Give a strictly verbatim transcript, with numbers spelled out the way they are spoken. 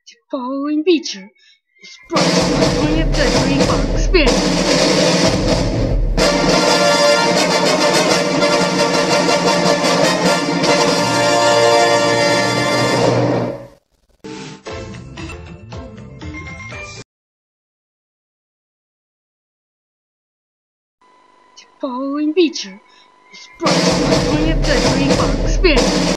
The following feature is brought to you by twentieth Century Fox Experience. The following feature is brought to you by twentieth Century Fox Experience.